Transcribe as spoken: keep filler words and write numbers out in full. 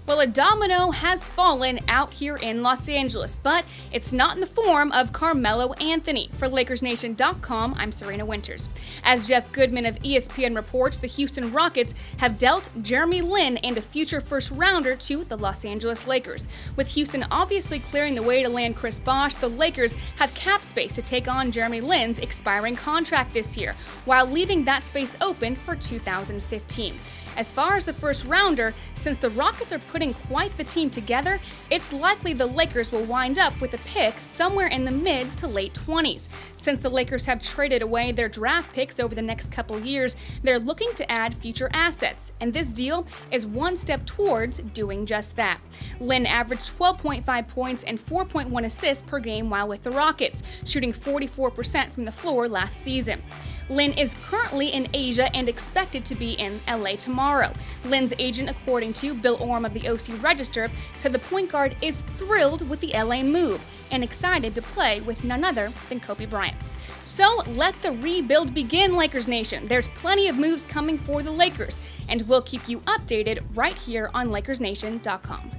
Well, a domino has fallen out here in Los Angeles, but it's not in the form of Carmelo Anthony. For Lakers Nation dot com, I'm Serena Winters. As Jeff Goodman of E S P N reports, the Houston Rockets have dealt Jeremy Lin and a future first-rounder to the Los Angeles Lakers. With Houston obviously clearing the way to land Chris Bosh, the Lakers have cap space to take on Jeremy Lin's expiring contract this year, while leaving that space open for two thousand fifteen. As far as the first rounder, since the Rockets are putting quite the team together, it's likely the Lakers will wind up with a pick somewhere in the mid to late twenties. Since the Lakers have traded away their draft picks over the next couple years, they're looking to add future assets, and this deal is one step towards doing just that. Lin averaged twelve point five points and four point one assists per game while with the Rockets, shooting forty-four percent from the floor last season. Lin is currently in Asia and expected to be in L A tomorrow. Lin's agent, according to Bill Orm of the O C Register, said the point guard is thrilled with the L A move and excited to play with none other than Kobe Bryant. So let the rebuild begin, Lakers Nation. There's plenty of moves coming for the Lakers, and we'll keep you updated right here on Lakers Nation dot com.